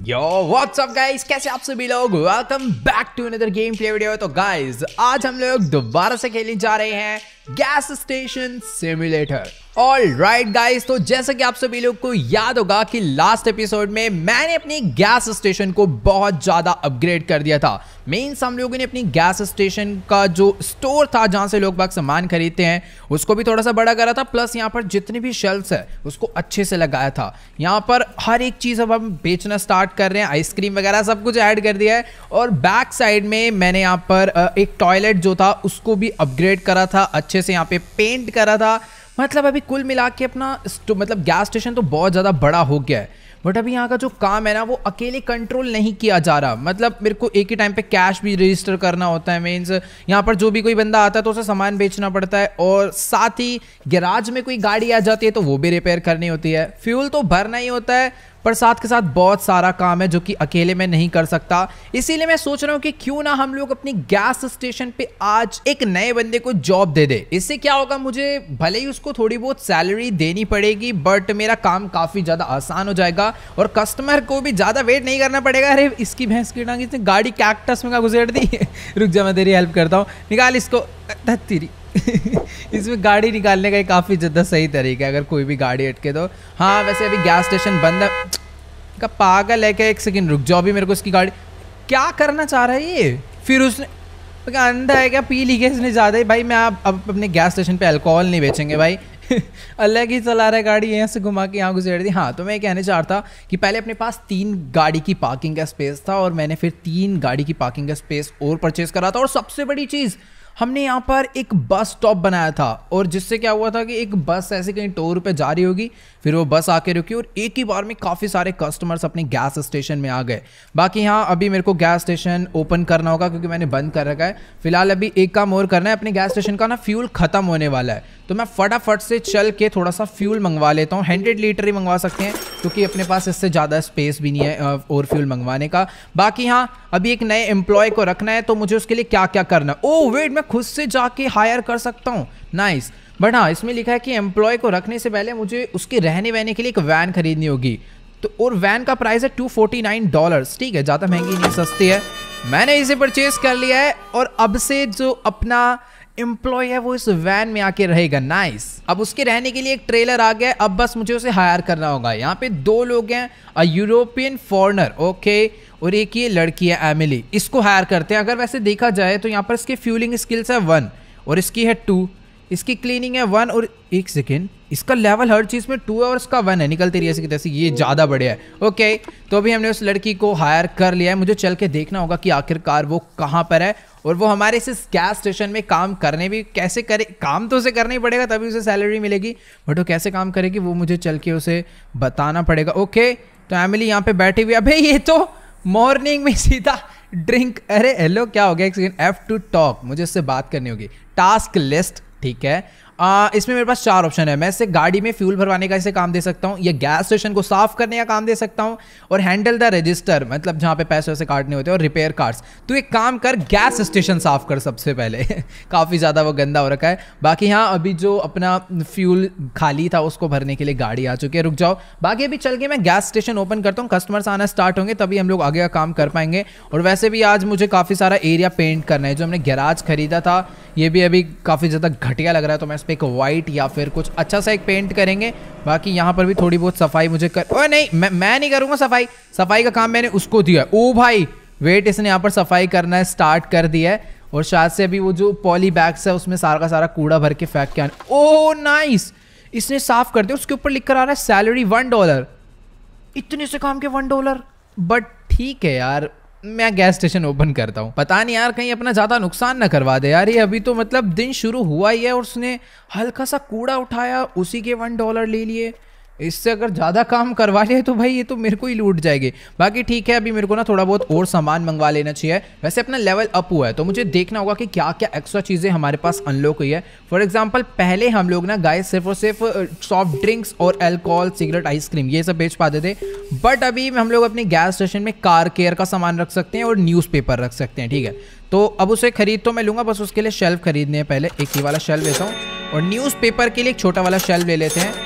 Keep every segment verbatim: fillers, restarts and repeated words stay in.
Yo what's up guys, कैसे आप सभी लोग। Welcome back to another game play video. तो गाइस आज हम लोग दोबारा से खेलने जा रहे हैं gas station simulator. All right guys, तो जैसा कि आप सभी लोग को याद होगा कि लास्ट एपिसोड में मैंने अपनी गैस स्टेशन को बहुत ज्यादा अपग्रेड कर दिया था। मीन्स हम लोगों ने अपनी गैस स्टेशन का जो स्टोर था जहां से लोग बाग सामान खरीदते हैं उसको भी थोड़ा सा बड़ा करा था, प्लस यहाँ पर जितनी भी शेल्फ्स है उसको अच्छे से लगाया था। यहाँ पर हर एक चीज अब हम बेचना स्टार्ट कर रहे हैं, आइसक्रीम वगैरह सब कुछ ऐड कर दिया है। और बैक साइड में मैंने यहाँ पर एक टॉयलेट जो था उसको भी अपग्रेड करा था, अच्छे से यहाँ पे पेंट करा था। मतलब अभी कुल मिला के अपना मतलब गैस स्टेशन तो बहुत ज़्यादा बड़ा हो गया है, बट अभी यहाँ का जो काम है ना वो अकेले कंट्रोल नहीं किया जा रहा। मतलब मेरे को एक ही टाइम पे कैश भी रजिस्टर करना होता है। मीन्स यहाँ पर जो भी कोई बंदा आता है तो उसे सामान बेचना पड़ता है, और साथ ही गैराज में कोई गाड़ी आ जाती है तो वो भी रिपेयर करनी होती है। फ्यूल तो भरना ही होता है, पर साथ के साथ बहुत सारा काम है जो कि अकेले में नहीं कर सकता। इसीलिए मैं सोच रहा हूँ कि क्यों ना हम लोग अपनी गैस स्टेशन पे आज एक नए बंदे को जॉब दे दे। इससे क्या होगा, मुझे भले ही उसको थोड़ी बहुत सैलरी देनी पड़ेगी, बट मेरा काम काफी ज्यादा आसान हो जाएगा और कस्टमर को भी ज्यादा वेट नहीं करना पड़ेगा। अरे इसकी भैंस की टांग इसने गाड़ी कैक्टस में का घुसेड़ दी। रुक जा, मैं तेरी हेल्प करता हूँ, निकाल इसको। तेरी इसमें गाड़ी निकालने का काफ़ी ज़्यादा सही तरीका है अगर कोई भी गाड़ी अटके तो। हाँ वैसे अभी गैस स्टेशन बंद है का पागल है क्या। एक सेकंड रुक जाओ, अभी मेरे को इसकी गाड़ी क्या करना चाह रहा है ये। फिर उसने क्या अंधा है क्या, पी ली क्या इसने ज़्यादा ही। भाई मैं अब अब अपने गैस स्टेशन पे अल्कोहल नहीं बेचेंगे भाई। अलग ही चला रहा है गाड़ी, यहाँ से घुमा के यहाँ घुसेड़ दी। हाँ तो मैं कहने चाह रहा था कि पहले अपने पास तीन गाड़ी की पार्किंग का स्पेस था और मैंने फिर तीन गाड़ी की पार्किंग का स्पेस और परचेज करा था। और सबसे बड़ी चीज़, हमने यहाँ पर एक बस स्टॉप बनाया था, और जिससे क्या हुआ था कि एक बस ऐसे कहीं टोर पे जा रही होगी, फिर वो बस आके रुकी और एक ही बार में काफ़ी सारे कस्टमर्स अपने गैस स्टेशन में आ गए। बाकी यहाँ अभी मेरे को गैस स्टेशन ओपन करना होगा क्योंकि मैंने बंद कर रखा है। फिलहाल अभी एक काम और करना है, अपने गैस स्टेशन का ना फ्यूल ख़त्म होने वाला है, तो मैं फटाफट से चल के थोड़ा सा फ्यूल मंगवा लेता हूँ। हंड्रेड लीटर ही मंगवा सकते हैं क्योंकि अपने पास इससे ज़्यादा स्पेस भी नहीं है और फ्यूल मंगवाने का। बाकी हाँ अभी एक नए एम्प्लॉय को रखना है, तो मुझे उसके लिए क्या क्या करना है। ओह वेट, मैं खुद से जाके हायर कर सकता हूँ, नाइस। बट हाँ इसमें लिखा है कि एम्प्लॉय को रखने से पहले मुझे उसके रहने वहने के लिए एक वैन खरीदनी होगी, तो और वैन का प्राइस है टू फोर्टी नाइन डॉलर्स। ठीक है, ज़्यादा महंगी नहीं, सस्ती है। मैंने इसे परचेज कर लिया है और अब से जो अपना एम्प्लॉय है वो इस वैन में आके रहेगा, नाइस। अब उसके रहने के लिए एक ट्रेलर आ गया, अब बस मुझे उसे हायर करना होगा। यहाँ पे दो लोग हैं, अ यूरोपियन फॉरेनर ओके, और एक ये लड़की है एमिली, इसको हायर करते हैं। अगर वैसे देखा जाए तो यहाँ पर इसके फ्यूलिंग स्किल्स है वन और इसकी है टू, इसकी क्लीनिंग है वन, और एक सेकेंड इसका लेवल हर चीज़ में टू है और इसका वन है। निकलती रही ऐसी तैसी, ये ज़्यादा बढ़िया है। ओके तो अभी हमने उस लड़की को हायर कर लिया है, मुझे चल के देखना होगा कि आखिरकार वो कहाँ पर है और वो हमारे इस गैस स्टेशन में काम करने भी कैसे करे। काम तो उसे करना ही पड़ेगा तभी उसे सैलरी मिलेगी, बट वो कैसे काम करेगी वो मुझे चल के उसे बताना पड़ेगा। ओके तो एमिली यहाँ पे बैठी हुई है। अबे ये तो मॉर्निंग में सीधा ड्रिंक। अरे हेलो क्या हो गया, एक सेकेंड, एफ टू टॉक, मुझे उससे बात करनी होगी। टास्क लिस्ट, ठीक है। आ, इसमें मेरे पास चार ऑप्शन है। मैं इसे गाड़ी में फ्यूल भरवाने का इसे काम दे सकता हूँ, या गैस स्टेशन को साफ करने का काम दे सकता हूँ, और हैंडल द रजिस्टर मतलब जहाँ पे पैसे वैसे काटने होते हैं, और रिपेयर कार्ड्स। तो एक काम कर, गैस स्टेशन साफ कर सबसे पहले। काफ़ी ज़्यादा वो गंदा हो रखा है। बाकी हाँ अभी जो अपना फ्यूल खाली था उसको भरने के लिए गाड़ी आ चुकी है। रुक जाओ, बाकी अभी चल के मैं गैस स्टेशन ओपन करता हूँ, कस्टमर्स आना स्टार्ट होंगे तभी हम लोग आगे का काम कर पाएंगे। और वैसे भी आज मुझे काफ़ी सारा एरिया पेंट करना है। जो हमने गैराज खरीदा था ये भी अभी काफ़ी ज़्यादा घटिया लग रहा है, तो मैं इस पर एक वाइट या फिर कुछ अच्छा सा एक पेंट करेंगे। बाकी यहाँ पर भी थोड़ी बहुत सफाई मुझे कर, ओए नहीं मैं मैं नहीं करूँगा सफाई, सफाई का काम मैंने उसको दिया। ओ भाई वेट, इसने यहाँ पर सफाई करना है स्टार्ट कर दिया है, और शायद से अभी वो जो पॉली बैग्स है उसमें सारा का सारा कूड़ा भर के फेंक के आना। ओ नाइस, इसने साफ कर दिया। उसके ऊपर लिख कर आ रहा है सैलरी वन डॉलर। इतने से काम के वन डॉलर, बट ठीक है यार, मैं गैस स्टेशन ओपन करता हूँ। पता नहीं यार कहीं अपना ज़्यादा नुकसान ना करवा दे यार। ये अभी तो मतलब दिन शुरू हुआ ही है और उसने हल्का सा कूड़ा उठाया, उसी के वन डॉलर ले लिए। इससे अगर ज़्यादा काम करवा लिया तो भाई ये तो मेरे को ही लूट जाएगी। बाकी ठीक है, अभी मेरे को ना थोड़ा बहुत और सामान मंगवा लेना चाहिए। वैसे अपना लेवल अप हुआ है तो मुझे देखना होगा कि क्या क्या एक्स्ट्रा चीज़ें हमारे पास अनलॉक हुई है। फॉर एग्जांपल पहले हम लोग ना गाइस सिर्फ और सिर्फ सॉफ्ट ड्रिंक्स और अल्कोहल, सिगरेट, आइसक्रीम ये सब बेच पाते थे, बट अभी हम लोग अपने गैस स्टेशन में कार केयर का सामान रख सकते हैं और न्यूज़पेपर रख सकते हैं। ठीक है, तो अब उसे खरीद तो मैं लूँगा, बस उसके लिए शेल्फ खरीदने हैं। पहले एक ही वाला शेल्फ लेता हूँ और न्यूज़पेपर के लिए एक छोटा वाला शेल्फ ले लेते हैं।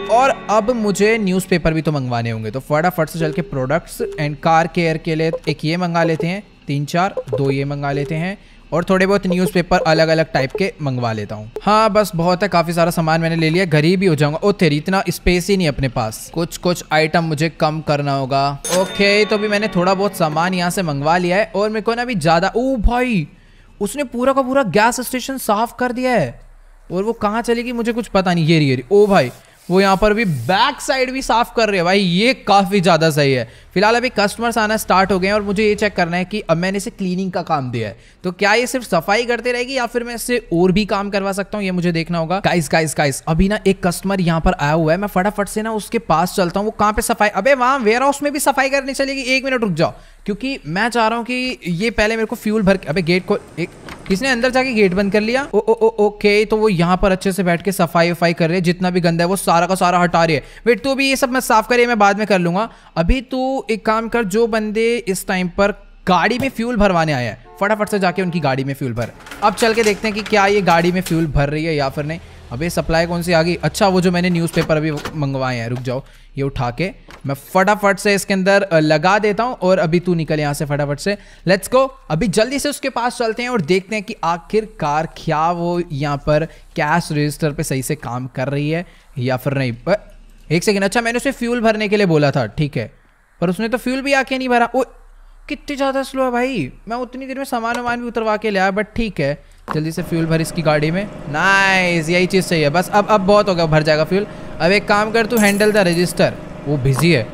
और अब मुझे न्यूज़पेपर भी तो मंगवाने होंगे, तो फटाफट से चल के प्रोडक्ट्स एंड कार केयर के लिए एक ये मंगा लेते हैं, तीन चार दो ये मंगा लेते हैं और थोड़े बहुत न्यूज़पेपर अलग अलग टाइप के मंगवा लेता हूँ। हाँ बस बहुत है, काफ़ी सारा सामान मैंने ले लिया, गरीब ही हो जाऊंगा। ओ तेरी, इतना स्पेस ही नहीं अपने पास, कुछ कुछ आइटम मुझे कम करना होगा। ओके तो भी मैंने थोड़ा बहुत सामान यहाँ से मंगवा लिया है और मेरे को ना अभी ज़्यादा। ओ भाई उसने पूरा का पूरा गैस स्टेशन साफ कर दिया है और वो कहाँ चलेगी मुझे कुछ पता नहीं। ये रही ये रही। ओ भाई वो यहाँ पर भी बैक साइड भी साफ कर रहे हैं भाई, ये काफ़ी ज़्यादा सही है। फिलहाल अभी कस्टमर्स आना स्टार्ट हो गए हैं और मुझे ये चेक करना है कि अब मैंने इसे क्लीनिंग का काम दिया है तो क्या ये सिर्फ सफाई करते रहेगी या फिर मैं इससे और भी काम करवा सकता हूँ, ये मुझे देखना होगा। गाइस गाइस गाइस अभी ना एक कस्टमर यहाँ पर आया हुआ है, मैं फटाफट से ना उसके पास चलता हूँ। वो कहाँ पे सफाई, अबे वहाँ वेयर हाउस में भी सफाई करनी चलेगी। एक मिनट रुक जाओ, क्योंकि मैं चाह रहा हूँ कि ये पहले मेरे को फ्यूल भर के, अबे गेट को एक किसने अंदर जाके गेट बंद कर लिया। ओ ओ ओ ओके तो वो यहाँ पर अच्छे से बैठ के सफाई वफाई कर रहे हैं, जितना भी गंदा है वो सारा का सारा हटा रही है। वेट तू भी ये सब मैं साफ करिए, मैं बाद में कर लूंगा। अभी तू एक काम कर, जो बंदे इस टाइम पर गाड़ी में फ्यूल भरवाने आए हैं फटाफट से जाके उनकी गाड़ी में फ्यूल भर। अब चल के देखते हैं कि क्या ये गाड़ी में फ्यूल भर रही है या फिर नहीं। अबे सप्लाई कौन सी आ गई, अच्छा वो जो मैंने न्यूज़पेपर अभी मंगवाए हैं। रुक जाओ, ये उठा के मैं फटाफट से इसके अंदर लगा देता हूं और अभी तू निकल यहाँ से फटाफट से। लेट्स गो, अभी जल्दी से उसके पास चलते हैं और देखते हैं कि आखिरकार क्या वो यहाँ पर कैश रजिस्टर पे सही से काम कर रही है या फिर नहीं। एक सेकेंड, अच्छा मैंने उसे फ्यूल भरने के लिए बोला था, ठीक है, पर उसने तो फ्यूल भी आके नहीं भरा। ओ कितनी ज़्यादा स्लो है भाई, मैं उतनी देर में सामान वामान भी उतरवा के ले आया, बट ठीक है जल्दी से फ्यूल भर इसकी गाड़ी में। नाइस, यही चीज़ चाहिए बस। अब अब बहुत हो गया, भर जाएगा फ्यूल। अब एक काम कर, तू हैंडल द रजिस्टर, वो बिजी है।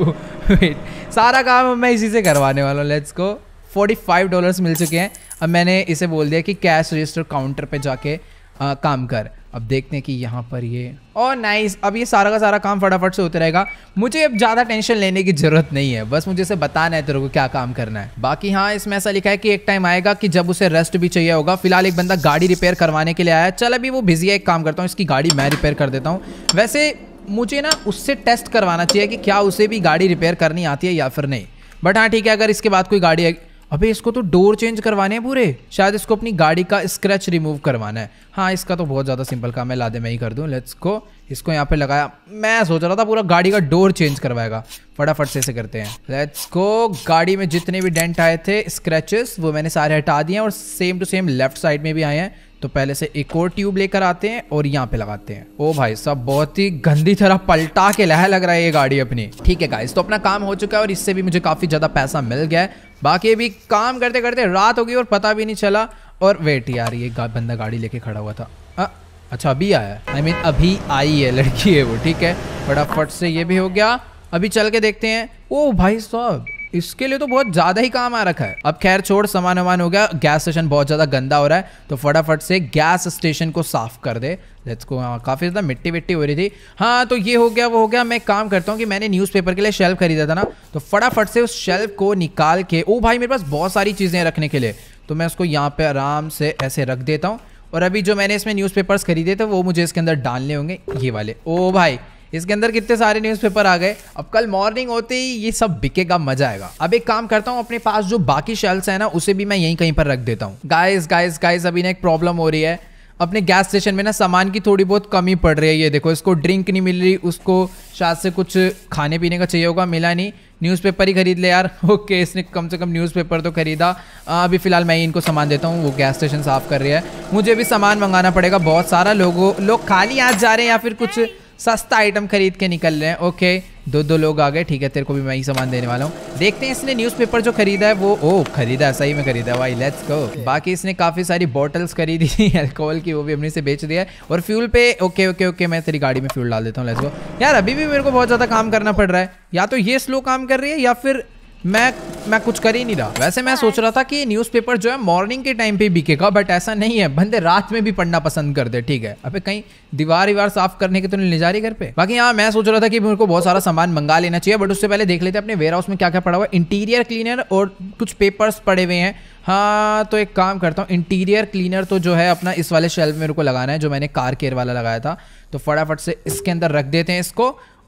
सारा काम मैं इसी से करवाने वाला हूँ। Let's go, forty five dollars मिल चुके हैं। अब मैंने इसे बोल दिया कि कैश रजिस्टर काउंटर पे जाके आ, काम कर। अब देखते हैं कि यहाँ पर ये और नाइस, अब ये सारा का सारा काम फटाफट से होता रहेगा। मुझे अब ज़्यादा टेंशन लेने की ज़रूरत नहीं है, बस मुझे इसे बताना है तेरे को क्या काम करना है। बाकी हाँ इसमें ऐसा लिखा है कि एक टाइम आएगा कि जब उसे रेस्ट भी चाहिए होगा। फिलहाल एक बंदा गाड़ी रिपेयर करवाने के लिए आया है, चल अभी वो बिजी है, एक काम करता हूँ इसकी गाड़ी मैं रिपेयर कर देता हूँ। वैसे मुझे ना उससे टेस्ट करवाना चाहिए कि क्या उसे भी गाड़ी रिपेयर करनी आती है या फिर नहीं। बट हाँ ठीक है, अगर इसके बाद कोई गाड़ी, अबे इसको तो डोर चेंज करवाने हैं पूरे, शायद इसको अपनी गाड़ी का स्क्रैच रिमूव करवाना है। हाँ इसका तो बहुत ज़्यादा सिंपल काम है, ला दे मैं ही कर दूँ। लेट्स गो, इसको यहाँ पे लगाया। मैं सोच रहा था पूरा गाड़ी का डोर चेंज करवाएगा, फटाफट से इसे करते हैं। लेट्स गो, गाड़ी में जितने भी डेंट आए थे स्क्रैचेस वो मैंने सारे हटा दिए हैं और same to same left side में भी आए हैं। तो पहले से एक और ट्यूब लेकर आते हैं और यहाँ पे लगाते हैं। ओ भाई साहब बहुत ही गंदी तरह पलटा के लह लग रहा है ये गाड़ी अपनी। ठीक है गाइस, तो अपना काम हो चुका है और इससे भी मुझे काफ़ी ज़्यादा पैसा मिल गया है। बाकी अभी काम करते करते रात हो गई और पता भी नहीं चला। और वेट यार, ये गा, बंदा गाड़ी लेके खड़ा हुआ था। आ, अच्छा अभी आया, आई मीन अभी आई है, लड़की है वो, ठीक है। फटाफट से ये भी हो गया, अभी चल के देखते हैं। ओ भाई साहब इसके लिए तो बहुत ज़्यादा ही काम आ रखा है। अब खैर छोड़, सामान वामान हो गया, गैस स्टेशन बहुत ज़्यादा गंदा हो रहा है तो फटाफट से गैस स्टेशन को साफ कर दे। Let's go. हाँ काफ़ी ज़्यादा मिट्टी विट्टी हो रही थी। हाँ तो ये हो गया वो हो गया। मैं काम करता हूँ कि मैंने न्यूज़पेपर के लिए शेल्फ खरीदा था ना, तो फटाफट से उस शेल्फ को निकाल के, ओ भाई मेरे पास बहुत सारी चीज़ें रखने के लिए, तो मैं उसको यहाँ पे आराम से ऐसे रख देता हूँ। और अभी जो मैंने इसमें न्यूज़पेपर्स खरीदे थे वो मुझे इसके अंदर डालने होंगे, ये वाले। ओ भाई इसके अंदर कितने सारे न्यूज़पेपर आ गए। अब कल मॉर्निंग होते ही ये सब बिकेगा, मजा आएगा। अब एक काम करता हूँ, अपने पास जो बाकी शेल्फ्स है ना उसे भी मैं यहीं कहीं पर रख देता हूँ। गाइस गाइस गाइस अभी ना एक प्रॉब्लम हो रही है, अपने गैस स्टेशन में ना सामान की थोड़ी बहुत कमी पड़ रही है। ये देखो, इसको ड्रिंक नहीं मिल रही, उसको शायद से कुछ खाने पीने का चाहिए होगा, मिला नहीं। न्यूज़पेपर ही खरीद ले यार। ओके इसने कम से कम न्यूज़पेपर तो खरीदा। अभी फिलहाल मैं ही इनको सामान देता हूँ, वो गैस स्टेशन साफ कर रही है। मुझे भी सामान मंगाना पड़ेगा बहुत सारा। लोगों लोग खाली हाथ जा रहे हैं या फिर कुछ सस्ता आइटम खरीद के निकल रहे हैं। ओके दो दो लोग आ गए, ठीक है, तेरे को भी मैं ही सामान देने वाला हूँ। देखते हैं इसने न्यूज़पेपर जो खरीदा है वो, ओ खरीदा है, सही में खरीदा है भाई, लेट्स गो। बाकी इसने काफ़ी सारी बॉटल्स खरीदी थी अल्कोहल की, वो भी अपने से बेच दिया है। और फ्यूल पे ओके ओके ओके मैं तेरी गाड़ी में फ्यूल डाल देता हूँ, लेट्स गो। यार अभी भी मेरे को बहुत ज़्यादा काम करना पड़ रहा है, या तो ये स्लो काम कर रही है या फिर मैं मैं कुछ कर ही नहीं रहा। वैसे मैं सोच रहा था कि न्यूज़पेपर जो है मॉर्निंग के टाइम पे बिकेगा, बट ऐसा नहीं है, बंदे रात में भी पढ़ना पसंद करते। ठीक है, अबे कहीं दीवार दीवार साफ करने के तो नहीं ले जा रही घर पे। बाकी यहाँ मैं सोच रहा था कि मेरे को बहुत सारा सामान मंगा लेना चाहिए, बट उससे पहले देख लेते हैं अपने वेयर हाउस में क्या क्या पड़ा हुआ है। इंटीरियर क्लीनर और कुछ पेपर्स पड़े हुए हैं। हाँ तो एक काम करता हूँ, इंटीरियर क्लीनर तो जो है अपना इस वाले शेल्फ में मेरे को लगाना है, जो मैंने कार केयर वाला लगाया था। तो फटाफट से इसके अंदर रख देते हैं इसको।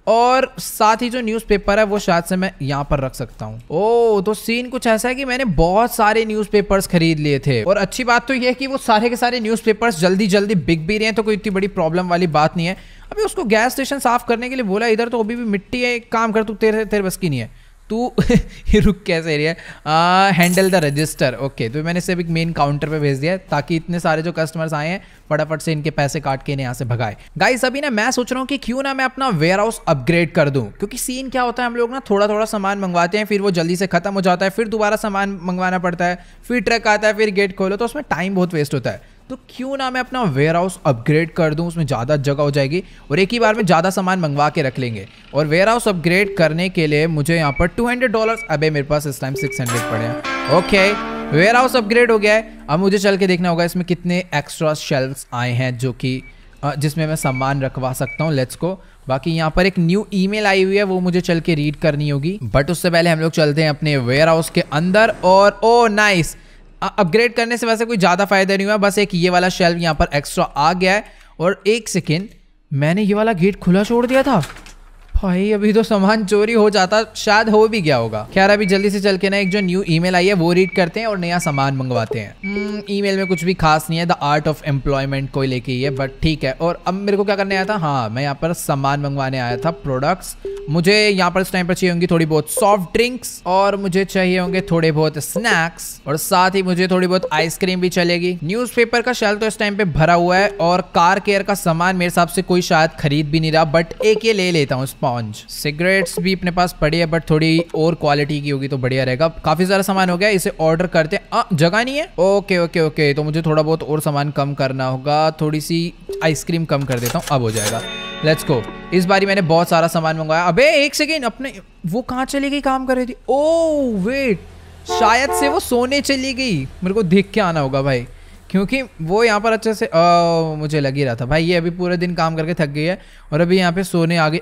और साथ ही जो न्यूज़पेपर है वो शायद से मैं यहाँ पर रख सकता हूँ। ओह, तो सीन कुछ ऐसा है कि मैंने बहुत सारे न्यूज़पेपर्स खरीद लिए थे और अच्छी बात तो ये है कि वो सारे के सारे न्यूज़पेपर्स जल्दी जल्दी बिक भी रहे हैं, तो कोई इतनी बड़ी प्रॉब्लम वाली बात नहीं है। अभी उसको गैस स्टेशन साफ करने के लिए बोला, इधर तो अभी भी मिट्टी है, एक काम कर, तू तेरे तेरे बस की नहीं है, तू ये रुक कैसे रही है, हैंडल द रजिस्टर। ओके, तो मैंने सिर्फ एक मेन काउंटर पे भेज दिया है ताकि इतने सारे जो कस्टमर्स आए हैं फटाफट से इनके पैसे काट के इन्हें यहाँ से भगाए। गाइस अभी ना मैं सोच रहा हूँ कि क्यों ना मैं अपना वेयर हाउस अपग्रेड कर दूं, क्योंकि सीन क्या होता है, हम लोग ना थोड़ा थोड़ा सामान मंगवाते हैं, फिर वो जल्दी से खत्म हो जाता है, फिर दोबारा सामान मंगवाना पड़ता है, फिर ट्रक आता है, फिर गेट खोलो, तो उसमें टाइम बहुत वेस्ट होता है। तो क्यों ना मैं अपना वेयर हाउस अपग्रेड कर दूं, उसमें ज़्यादा जगह हो जाएगी और एक ही बार में ज़्यादा सामान मंगवा के रख लेंगे। और वेयर हाउस अपग्रेड करने के लिए मुझे यहाँ पर टू हंड्रेड डॉलर, अबे मेरे पास इस टाइम सिक्स हंड्रेड पड़े हैं। ओके, वेयर हाउस अपग्रेड हो गया है। अब मुझे चल के देखना होगा इसमें कितने एक्स्ट्रा शेल्फ्स आए हैं जो कि जिसमें मैं सामान रखवा सकता हूँ। Let's go. बाकी यहाँ पर एक न्यू ईमेल आई हुई है, वो मुझे चल के रीड करनी होगी, बट उससे पहले हम लोग चलते हैं अपने वेयर हाउस के अंदर। और ओ नाइस, अपग्रेड करने से वैसे कोई ज़्यादा फायदा नहीं हुआ, बस एक ये वाला शेल्फ यहाँ पर एक्स्ट्रा आ गया है। और एक सेकेंड, मैंने ये वाला गेट खुला छोड़ दिया था भाई, अभी तो सामान चोरी हो जाता, शायद हो भी गया होगा। खैर अभी जल्दी से चल के ना एक जो न्यू ईमेल आई है वो रीड करते हैं और नया सामान मंगवाते हैं। ईमेल में कुछ भी खास नहीं है, द आर्ट ऑफ एम्प्लॉयमेंट को लेके ही है, बट ठीक है। और अब मेरे को क्या करने आया था, हाँ मैं यहाँ पर सामान मंगवाने आया था, प्रोडक्ट्स। मुझे यहाँ पर इस टाइम पर चाहिए होंगी थोड़ी बहुत सॉफ्ट ड्रिंक्स और मुझे चाहिए होंगे थोड़े बहुत स्नैक्स और साथ ही मुझे थोड़ी बहुत आइसक्रीम भी चलेगी। न्यूज़पेपर का शेल्फ तो इस टाइम पे भरा हुआ है और कार केयर का सामान मेरे हिसाब से कोई शायद खरीद भी नहीं रहा, बट एक ये ले लेता हूँ स्पॉन्ज। सिगरेट्स भी अपने पास पड़ी है, बट थोड़ी और क्वालिटी की होगी तो बढ़िया रहेगा। काफी सारा सामान हो गया, इसे ऑर्डर करते हैं। जगह नहीं है, ओके ओके ओके, तो मुझे थोड़ा बहुत और सामान कम करना होगा, थोड़ी सी आइसक्रीम कम कर देता हूँ, अब हो जाएगा। Let's go. इस बारी मैंने बहुत सारा सामान मंगवाया। अबे एक सेकेंड, अपने वो कहाँ चली गई, काम कर रही थी। ओह वेट, शायद से वो सोने चली गई, मेरे को देख के आना होगा भाई, क्योंकि वो यहाँ पर अच्छे से आ, मुझे लग ही रहा था भाई, ये अभी पूरे दिन काम करके थक गई है और अभी यहाँ पे सोने आ गई।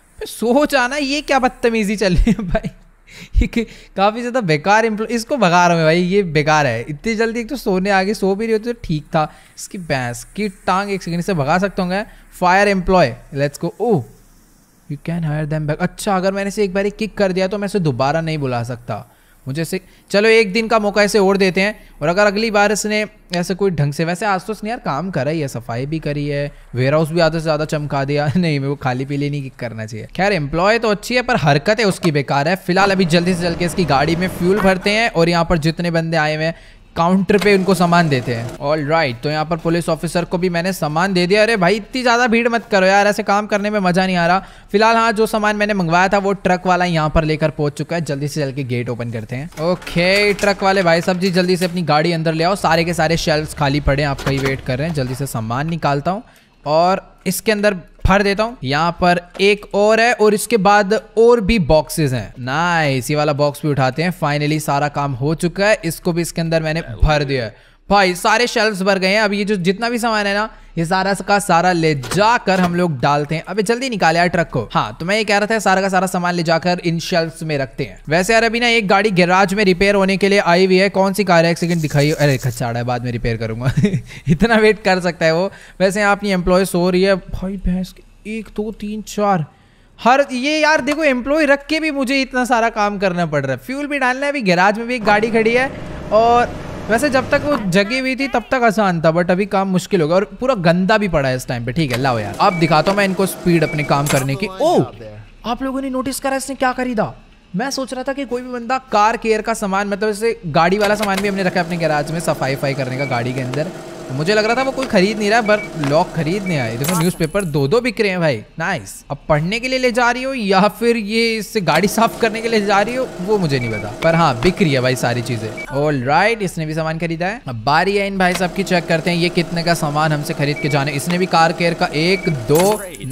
सोच आना, ये क्या बदतमीजी चल रही है भाई, ये काफ़ी ज़्यादा बेकार एम्प्लॉय, इसको भगा रहा हूँ भाई, ये बेकार है। इतनी जल्दी एक तो सोने आगे, सो भी रही होती तो ठीक था। इसकी भैंस की टांग, एक सेकंड से भगा सकता हूँ। Fire employ, let's go. Oh, you can hire them back. अच्छा, अगर मैंने इसे एक बार किक कर दिया तो मैं इसे दोबारा नहीं बुला सकता मुझे से। चलो एक दिन का मौका इसे और देते हैं, और अगर अगली बार इसने ऐसे कोई ढंग से, वैसे आज तो इसने यार काम करा ही है, सफाई भी करी है, वेयर हाउस भी आधे से ज़्यादा चमका दिया। नहीं, मेरे को खाली पीली नहीं करना चाहिए। खैर एम्प्लॉय तो अच्छी है पर हरकत है उसकी बेकार है। फिलहाल अभी जल्दी से चल के इसकी गाड़ी में फ्यूल भरते हैं और यहाँ पर जितने बंदे आए हुए हैं काउंटर पे उनको सामान देते हैं। ऑल राइट right, तो यहाँ पर पुलिस ऑफिसर को भी मैंने सामान दे दिया। अरे भाई इतनी ज़्यादा भीड़ मत करो यार, ऐसे काम करने में मज़ा नहीं आ रहा। फिलहाल हाँ, जो सामान मैंने मंगवाया था वो ट्रक वाला यहाँ पर लेकर पहुंच चुका है। जल्दी से चल के गेट ओपन करते हैं। ओके ट्रक वाले भाई साहब जी, जल्दी से अपनी गाड़ी अंदर ले आओ। सारे के सारे शेल्फ्स खाली पड़े हैं, आपका ही वेट कर रहे हैं। जल्दी से सामान निकालता हूँ और इसके अंदर भर देता हूँ। यहाँ पर एक और है और इसके बाद और भी बॉक्सेस हैं। नाइस, ये वाला बॉक्स भी उठाते हैं। फाइनली सारा काम हो चुका है, इसको भी इसके अंदर मैंने भर दिया है। भाई सारे शेल्फ्स भर गए हैं। अब ये जो जितना भी सामान है ना, ये सारा का सारा ले जाकर हम लोग डालते हैं। अबे जल्दी निकाल यार ट्रक को। हाँ, तो मैं ये कह रहा था सारा का सारा सामान ले जाकर इन शेल्फ्स में रखते हैं। वैसे यार अभी ना एक गाड़ी गैराज में रिपेयर होने के लिए आई हुई है। कौन सी कार है, एक सेकंड दिखाइए। अरे खच्चाड़ा है, बाद में रिपेयर करूंगा। इतना वेट कर सकता है वो। वैसे यहाँ अपनी एम्प्लॉय सो रही है। भाई भैंस की एक दो तीन चार हर ये यार देखो, एम्प्लॉय रख के भी मुझे इतना सारा काम करना पड़ रहा है। फ्यूल भी डालना है, अभी गैराज में भी एक गाड़ी खड़ी है। और वैसे जब तक वो जगी हुई थी तब तक आसान था, बट अभी काम मुश्किल होगा और पूरा गंदा भी पड़ा है इस टाइम पे। ठीक है, लाओ यार, अब दिखाता हूँ मैं इनको स्पीड अपने काम करने की। ओह, आप लोगों ने नोटिस करा इसने क्या खरीदा? मैं सोच रहा था कि कोई भी बंदा कार केयर का सामान, मतलब जैसे गाड़ी वाला सामान भी हमने रखा है अपने गैराज में, सफाई वफाई करने का गाड़ी के अंदर। तो मुझे लग रहा था वो कोई खरीद नहीं रहा, पर लोग खरीदने आए। देखो न्यूज़पेपर दो दो बिक रहे हैं भाई। नाइस। अब पढ़ने के लिए ले जा रही हो या फिर ये इससे गाड़ी साफ करने के लिए जा रही हो, वो मुझे नहीं पता, पर हाँ बिक रही है भाई सारी चीजें। ऑल राइट, इसने भी सामान खरीदा है। अब बारी है इन भाई साहब की, चेक करते हैं ये कितने का सामान हमसे खरीद के जाने। इसने भी कार केयर का एक दो।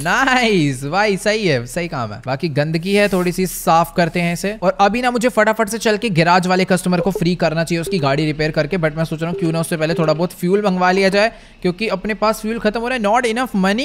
नाइस भाई, सही है, सही काम है। बाकी गंदगी है थोड़ी सी, साफ करते हैं इसे। और अभी ना मुझे फटाफट से चल के गैराज वाले कस्टमर को फ्री करना चाहिए उसकी गाड़ी रिपेयर करके, बट मैं सोच रहा हूँ क्यों ना उससे पहले थोड़ा बहुत फ्यूल मंगवा लिया जाए, क्योंकि अपने पास फ्यूल खत्म हो रहा है। नॉट इनफ मनी,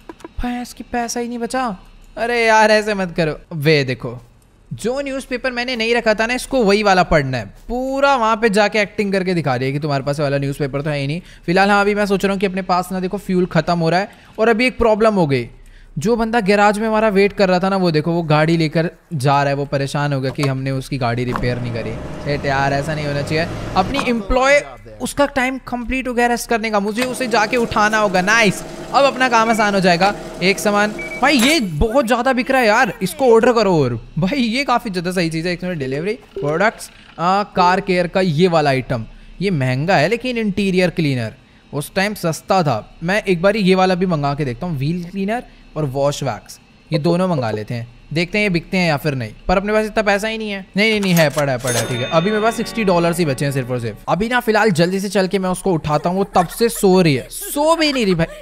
इसकी पैसा ही नहीं बचा। अरे यार ऐसे मत करो। वे देखो, जो न्यूज़पेपर मैंने नहीं रखा था ना, इसको वही वाला पढ़ना है। पूरा वहां पे जाके एक्टिंग करके दिखा रही है कि तुम्हारे पास वाला न्यूज़पेपर तो है ही नहीं। फिलहाल हाँ, अभी मैं सोच रहा हूँ कि अपने पास ना देखो फ्यूल खत्म हो रहा है और अभी एक प्रॉब्लम हो गई। जो बंदा गैराज में हमारा वेट कर रहा था ना, वो देखो वो गाड़ी लेकर जा रहा है, वो परेशान हो गया कि हमने उसकी गाड़ी रिपेयर नहीं करी। सेट यार, ऐसा नहीं होना चाहिए। अपनी एम्प्लॉय उसका टाइम कंप्लीट हो गया रेस्ट करने का, मुझे उसे जाके उठाना होगा। नाइस, अब अपना काम आसान हो जाएगा। एक सामान भाई ये बहुत ज़्यादा बिक रहा है यार, इसको ऑर्डर करो। और भाई ये काफ़ी ज़्यादा सही चीज़ है। एक minute, delivery products, car care का ये वाला आइटम, ये महंगा है लेकिन इंटीरियर क्लीनर उस टाइम सस्ता था। मैं एक बार ये वाला भी मंगा के देखता हूँ, व्हील क्लीनर और वॉश वैक्स, ये दोनों मंगा लेते हैं, देखते हैं ये बिकते हैं या फिर नहीं। पर अपने पास इतना पैसा ही नहीं है। नहीं नहीं नहीं है, पड़ा है पड़ा है, ठीक है। अभी मेरे पास सिक्सटी डॉलर्स ही बचे हैं सिर्फ और सिर्फ। अभी ना फिलहाल जल्दी से चल के मैं उसको उठाता हूँ, वो तब से सो रही है, सो भी नहीं रही भाई।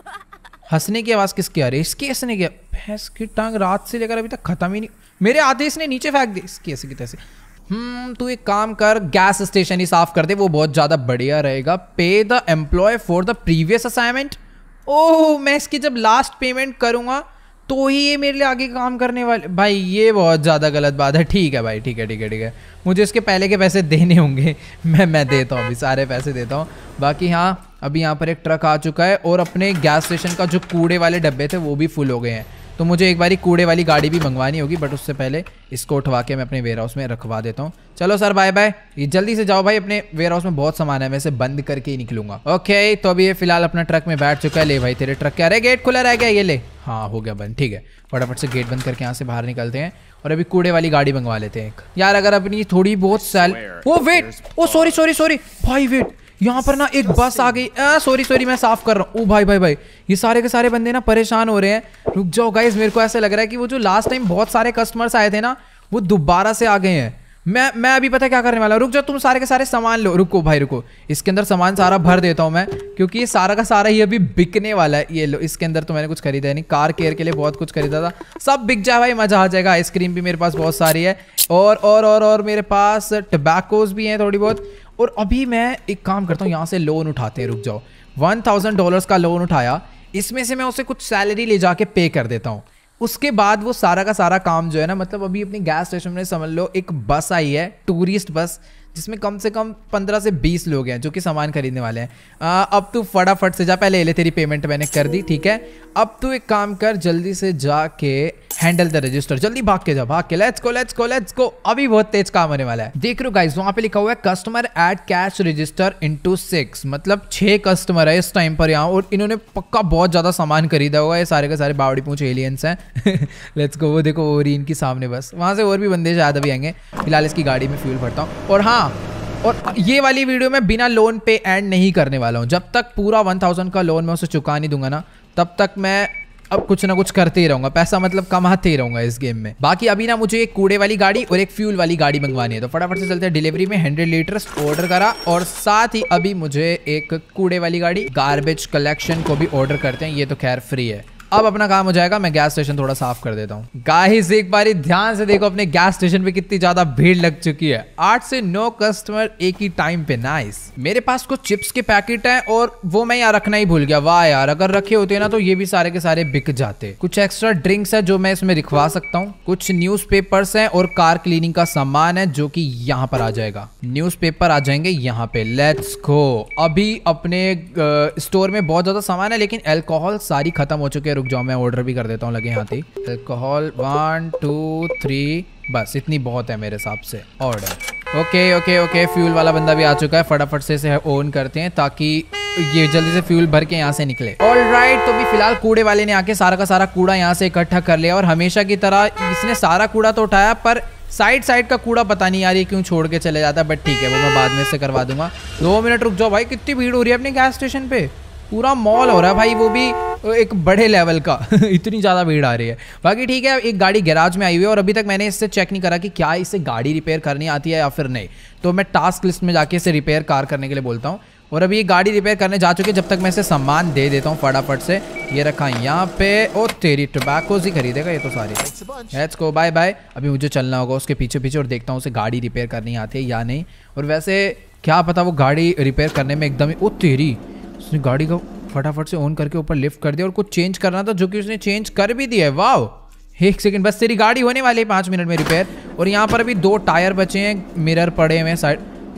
हंसने की आवाज़ किसकी आ रही है? इसकी हंसने की। भैंस की टांग रात से लेकर अभी तक खत्म ही नहीं। मेरे आधे इसने नीचे फेंक दी, इसकी ऐसे की तैसे। हम्म तू एक काम कर, गैस स्टेशन ही साफ कर दे, वो बहुत ज़्यादा बढ़िया रहेगा। Pay the employ for the previous assignment. Oh, मैं इसकी जब लास्ट पेमेंट करूँगा तो ही ये मेरे लिए आगे काम करने वाले। भाई ये बहुत ज़्यादा गलत बात है। ठीक है भाई, ठीक है ठीक है ठीक है, मुझे इसके पहले के पैसे देने होंगे। मैं मैं देता हूँ, अभी सारे पैसे देता हूँ। बाकी हाँ, अभी यहाँ पर एक ट्रक आ चुका है और अपने गैस स्टेशन का जो कूड़े वाले डब्बे थे वो भी फुल हो गए हैं। तो मुझे एक बारी कूड़े वाली गाड़ी भी मंगवानी होगी, बट उससे पहले इसको उठवा के मैं अपने वेयर हाउस में रखवा देता हूँ। चलो सर, बाय बाय। ये जल्दी से जाओ भाई, अपने वेयर हाउस में बहुत सामान है, मैं इसे बंद करके ही निकलूंगा। ओके, तो अभी ये फिलहाल अपना ट्रक में बैठ चुका है। ले भाई, तेरे ट्रक क्या रहे, गेट खुला रह गया, ये ले। हाँ हो गया बंद, ठीक है। फटाफट से गेट बंद करके यहाँ से बाहर निकलते हैं और अभी कूड़े वाली गाड़ी मंगवा लेते हैं एक। यार अगर अपनी थोड़ी बहुत sale oh wait oh sorry sorry sorry भाई, वेट, यहाँ पर ना एक बस आ गई। सॉरी सॉरी, मैं साफ कर रहा हूँ। ओ भाई भाई भाई, ये सारे के सारे बंदे ना परेशान हो रहे हैं। रुक जाओ गाइस, मेरे को ऐसा लग रहा है कि वो जो लास्ट टाइम बहुत सारे कस्टमर्स आए थे ना, वो दोबारा से आ गए हैं। मैं मैं अभी पता क्या करने वाला हूँ। रुक जाओ, तुम सारे के सारे सामान लो। रुको भाई रुको, इसके अंदर सामान सारा भर देता हूँ मैं, क्योंकि ये सारा का सारा ही अभी बिकने वाला है। ये लो, इसके अंदर तो मैंने कुछ खरीदा है नहीं, कार केयर के लिए बहुत कुछ खरीदा था, सब बिक जाए भाई, मजा आ जाएगा। आइसक्रीम भी मेरे पास बहुत सारी है और और और और मेरे पास टबैकोज भी हैं थोड़ी बहुत। और अभी मैं एक काम करता हूँ, यहाँ से लोन उठाते हैं। रुक जाओ, वन थाउजेंड डॉलर्स का लोन उठाया, इसमें से मैं उसे कुछ सैलरी ले जाके पे कर देता हूँ। उसके बाद वो सारा का सारा काम जो है ना, मतलब अभी अपनी गैस स्टेशन में समझ लो एक बस आई है, टूरिस्ट बस, जिसमें कम से कम पंद्रह से बीस लोग हैं जो कि सामान खरीदने वाले हैं। आ, अब तू फटाफट से जा, पहले ले, तेरी पेमेंट मैंने कर दी, ठीक है। अब तू एक काम कर, जल्दी से जाके हैंडल द रजिस्टर, जल्दी भाग के जा, भाग के। Let's go let's go let's go, अभी बहुत तेज काम होने वाला है। देख रहे हो गाइस, वहां पे लिखा हुआ है customer add cash register into six, मतलब छह कस्टमर है इस टाइम पर यहाँ, और इन्होंने पक्का बहुत ज्यादा सामान खरीदा होगा। ये सारे के सारे बावड़ी पूंछ एलियंस हैं। लेट्स गो, वो देखो ओरिन की सामने बस, वहां से और भी बंदे शायद अभी आएंगे। फिलहाल इसकी गाड़ी में फ्यूल भरता हूँ। और हाँ, और ये वाली वीडियो में बिना लोन पे एंड नहीं करने वाला हूँ। जब तक पूरा वन थाउजेंड का लोन मैं उसे चुका नहीं दूंगा ना, तब तक मैं अब कुछ ना कुछ करते ही रहूंगा, पैसा मतलब कमाते ही रहूंगा इस गेम में। बाकी अभी ना मुझे एक कूड़े वाली गाड़ी और एक फ्यूल वाली गाड़ी मंगवानी है, तो फटाफट से चलते हैं डिलीवरी में। हंड्रेड लीटर्स ऑर्डर करा, और साथ ही अभी मुझे एक कूड़े वाली गाड़ी, गार्बेज कलेक्शन को भी ऑर्डर करते हैं। ये तो खैर फ्री है। अब अपना काम हो जाएगा, मैं गैस स्टेशन थोड़ा साफ कर देता हूँ। गाइस एक बारी ध्यान से देखो, अपने गैस स्टेशन पे कितनी ज्यादा भीड़ लग चुकी है। आठ से नौ कस्टमर एक ही टाइम पे। नाइस। मेरे पास कुछ चिप्स के पैकेट हैं और वो मैं यार रखना ही भूल गया। वाह यार, अगर रखे होते ना तो ये भी सारे के सारे बिक जाते। कुछ एक्स्ट्रा ड्रिंक्स है जो मैं इसमें रिखवा सकता हूँ। कुछ न्यूज पेपर्स है और कार क्लीनिंग का सामान है जो कि यहाँ पर आ जाएगा। न्यूज पेपर आ जाएंगे यहाँ पे। Let's go. अभी अपने स्टोर में बहुत ज्यादा सामान है, लेकिन अल्कोहल सारी खत्म हो चुकी है। रुक जाओ, मैं ऑर्डर भी कर देता हूँ लगे हाथ ही। अल्कोहल वन टू थ्री, बस इतनी बहुत है मेरे हिसाब से। Order okay okay okay. Fuel वाला बंदा भी आ चुका है, फटाफट से इसे ऑन करते हैं ताकि ये जल्दी से फ्यूल भर के यहाँ से निकले। ऑलराइट, तो भी फिलहाल कूड़े वाले ने आके सारा का सारा कूड़ा यहाँ से इकट्ठा कर लिया, और हमेशा की तरह इसने सारा कूड़ा तो उठाया, पर साइड साइड का कूड़ा पता नहीं यार ये क्यों छोड़ के चले जाता है, बट ठीक है, वो मैं बाद में से करवा दूंगा। दो मिनट रुक जाओ भाई, कितनी भीड़ हो रही है अपने गैस स्टेशन पे। पूरा मॉल हो रहा है भाई, वो भी एक बड़े लेवल का। इतनी ज़्यादा भीड़ आ रही है। बाकी ठीक है, एक गाड़ी गैराज में आई हुई है और अभी तक मैंने इससे चेक नहीं करा कि क्या इसे गाड़ी रिपेयर करनी आती है या फिर नहीं, तो मैं टास्क लिस्ट में जाके इसे रिपेयर कार करने के लिए बोलता हूँ। और अभी ये गाड़ी रिपेयर करने जा चुकी है, जब तक मैं इसे सामान दे देता हूँ फटाफट से। ये रखा यहाँ पे। ओ तेरी, टोबैकोज ही खरीदेगा ये तो सारी। Let's go, bye bye. अभी मुझे चलना होगा उसके पीछे पीछे और देखता हूँ उसे गाड़ी रिपेयर करनी आती है या नहीं। और वैसे क्या पता वो गाड़ी रिपेयर करने में एकदम ही, ओ तेरी, उसने गाड़ी को फटाफट से ऑन करके ऊपर लिफ्ट कर दिया और कुछ चेंज करना था जो कि उसने चेंज कर भी दिया है। वाह, एक सेकंड बस, तेरी गाड़ी होने वाली है पाँच मिनट में रिपेयर। और यहाँ पर अभी दो टायर बचे हैं, मिरर पड़े हुए साइड।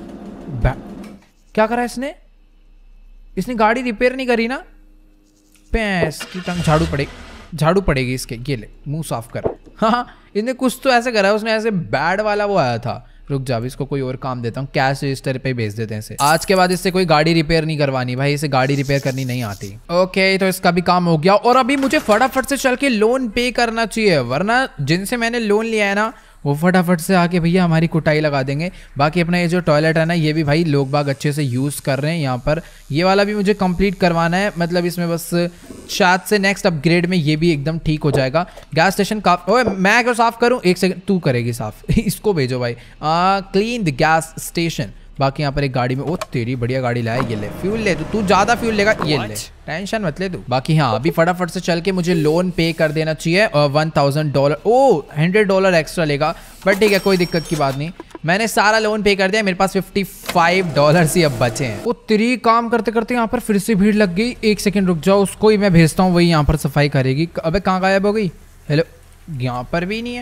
क्या करा इसने? इसने गाड़ी रिपेयर नहीं करी ना, पैस की टंग झाड़ू पड़े। झाड़ू पड़ेगी इसके। ये ले मुंह साफ कर। हाँ इन्हें कुछ तो ऐसे करा है उसने, ऐसे बैड वाला वो आया था। रुक जा, इसको कोई और काम देता हूँ, कैश रजिस्टर पे भेज देते हैं इसे। आज के बाद इससे कोई गाड़ी रिपेयर नहीं करवानी भाई, इसे गाड़ी रिपेयर करनी नहीं आती। ओके तो इसका भी काम हो गया और अभी मुझे फटाफट से चल के लोन पे करना चाहिए, वरना जिनसे मैंने लोन लिया है ना वो फटाफट से आके भैया हमारी कुटाई लगा देंगे। बाकी अपना ये जो टॉयलेट है ना ये भी भाई लोग बाग अच्छे से यूज़ कर रहे हैं यहाँ पर। ये वाला भी मुझे कंप्लीट करवाना है, मतलब इसमें बस शायद से नेक्स्ट अपग्रेड में ये भी एकदम ठीक हो जाएगा। गैस स्टेशन का ओए मैं क्यों साफ़ करूँ, एक सेकंड तू करेगी साफ़ इसको भेजो भाई। Clean the gas station. बाकी यहाँ पर एक गाड़ी में, ओ तेरी बढ़िया गाड़ी लाया, ये ले फ्यूल ले, तू ज़्यादा फ्यूल लेगा, ये ले टेंशन मत ले तू। बाकी हाँ अभी फटाफट से चल के मुझे लोन पे कर देना चाहिए और one thousand dollar oh hundred dollar extra लेगा, बट ठीक है कोई दिक्कत की बात नहीं। मैंने सारा लोन पे कर दिया, मेरे पास फिफ्टी फाइव डॉलर ही अब बचे हैं। वो तेरी काम करते करते यहाँ पर फिर से भीड़ लग गई। एक सेकंड रुक जाओ, उसको ही मैं भेजता हूँ, वही यहाँ पर सफाई करेगी। अबे कहाँ गायब हो गई? हेलो यहाँ पर भी नहीं है।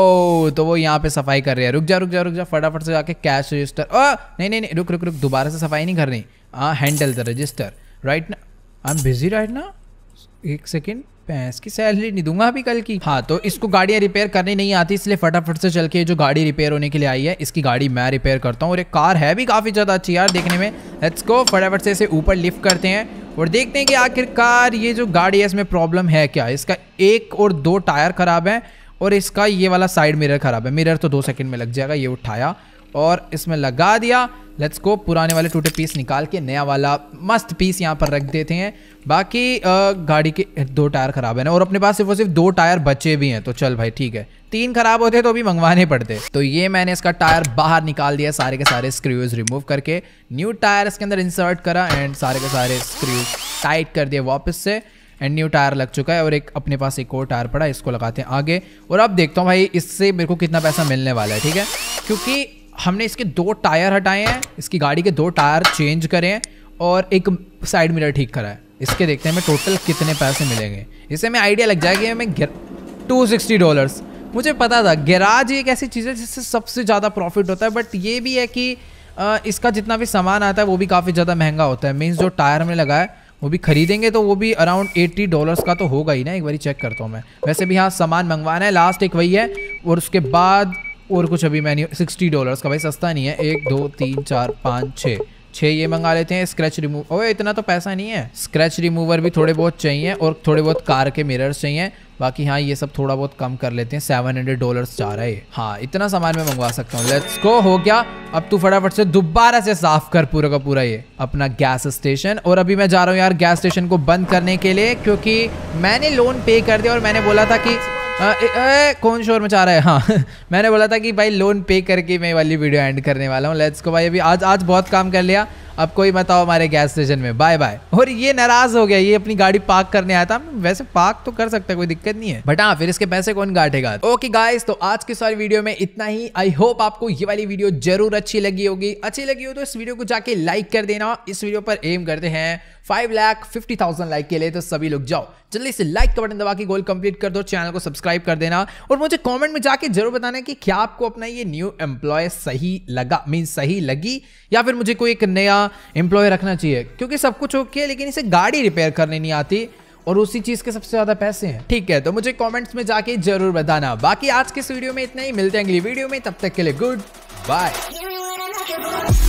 ओ तो वो यहाँ पे सफाई कर रही है। रुक जा रुक जा रुक जा, फटाफट से जाके कैश रजिस्टर। ओ नहीं नहीं नहीं रुक रुक रुक, दोबारा से सफाई नहीं करनी। हाँ हैंडल द रजिस्टर राइट ना, आई एम बिजी राइट ना। एक सेकेंड, पैस की सैलरी नहीं दूंगा अभी कल की। हाँ तो इसको गाड़ियाँ रिपेयर करनी नहीं आती, इसलिए फटाफट से चल के जो गाड़ी रिपेयर होने के लिए आई है इसकी गाड़ी मैं रिपेयर करता हूँ। और एक कार है भी काफ़ी ज़्यादा अच्छी यार देखने में। लेट्स गो, फटाफट से इसे ऊपर लिफ्ट करते हैं और देखते हैं कि आखिरकार ये जो गाड़ी है इसमें प्रॉब्लम है क्या। इसका एक और दो टायर खराब है और इसका ये वाला साइड मिरर खराब है। मिरर तो दो सेकंड में लग जाएगा। ये उठाया और इसमें लगा दिया। लेट्स गो, पुराने वाले टूटे पीस निकाल के नया वाला मस्त पीस यहाँ पर रख देते हैं। बाकी आ, गाड़ी के दो टायर खराब है ना, और अपने पास सिर्फ और सिर्फ दो टायर बचे भी हैं, तो चल भाई ठीक है। तीन खराब होते तो भी मंगवाने पड़ते। तो ये मैंने इसका टायर बाहर निकाल दिया, सारे के सारे स्क्रूज रिमूव करके न्यू टायर इसके अंदर इंसर्ट करा एंड सारे के सारे स्क्रूज टाइट कर दिए वापस से एंड न्यू टायर लग चुका है। और एक अपने पास एक और टायर पड़ा, इसको लगाते हैं आगे। और अब देखता हूँ भाई इससे मेरे को कितना पैसा मिलने वाला है। ठीक है, क्योंकि हमने इसके दो टायर हटाए हैं, इसकी गाड़ी के दो टायर चेंज करे हैं और एक साइड मिरर ठीक करा है। इसके देखते हैं हमें टोटल कितने पैसे मिलेंगे। इससे हमें आइडिया लग जाएगा हमें टू सिक्सटी डॉलर्स। मुझे पता था गैराज एक ऐसी चीज़ है जिससे सबसे ज़्यादा प्रॉफिट होता है, बट ये भी है कि आ, इसका जितना भी सामान आता है वो भी काफ़ी ज़्यादा महंगा होता है। मीन्स जो टायर में लगा है वो भी खरीदेंगे तो वो भी अराउंड एट्टी डॉलर्स का तो होगा ही ना। एक बार चेक करता हूँ मैं। वैसे भी हाँ सामान मंगवाना है, लास्ट एक वही है और उसके बाद और कुछ अभी मैंने सिक्सटी डॉलर्स का, भाई सस्ता नहीं है। एक दो तीन चार पाँच छः छः ये मंगा लेते हैं। स्क्रैच रिमूव, ओए इतना तो पैसा नहीं है। स्क्रैच रिमूवर भी थोड़े बहुत चाहिए और थोड़े बहुत कार के मिरर्स चाहिए। बाकी हाँ ये सब थोड़ा बहुत कम कर लेते हैं। सेवन हंड्रेड डॉलर्स जा रहा है। हाँ इतना सामान मैं मंगवा सकता हूँ। लेट्स गो, हो गया। अब तू फटाफट से दोबारा से साफ कर पूरा का पूरा ये अपना गैस स्टेशन। और अभी मैं जा रहा हूँ यार गैस स्टेशन को बंद करने के लिए, क्योंकि मैंने लोन पे कर दिया और मैंने बोला था कि आ, ए, ए, कौन शोर मचा रहा है। हाँ मैंने बोला था कि भाई लोन पे करके मैं वाली वीडियो एंड करने वाला हूँ। लेट्स गो भाई, अभी आज आज बहुत काम कर लिया, अब कोई बताओ हमारे गैस स्टेशन में बाय बाय। और ये नाराज हो गया, ये अपनी गाड़ी पार्क करने आया था। वैसे पार्क तो कर सकता है, कोई दिक्कत नहीं है, बट हाँ फिर इसके पैसे कौन काटेगा। ओके गाइस, तो आज की सारी वीडियो में इतना ही। आई होप आपको ये वाली वीडियो जरूर अच्छी लगी होगी। अच्छी लगी हो तो इस वीडियो को जाके लाइक कर देना। इस वीडियो पर एम करते हैं five lakh fifty thousand like के लिए, तो सभी लोग जाओ जल्दी से लाइक का बटन दबा के गोल कंप्लीट कर दो, चैनल को सब्सक्राइब कर देना और मुझे कमेंट में जाके जरूर बताना कि क्या आपको अपना ये न्यू एम्प्लॉय सही लगा, मीन सही लगी, या फिर मुझे कोई एक नया एम्प्लॉय रखना चाहिए। क्योंकि सब कुछ ओके है लेकिन इसे गाड़ी रिपेयर करने नहीं आती और उसी चीज के सबसे ज्यादा पैसे हैं। ठीक है, तो मुझे कमेंट्स में जाके जरूर बताना। बाकी आज के इस वीडियो में इतना ही, मिलते हैं अगली वीडियो में, तब तक के लिए गुड बाय।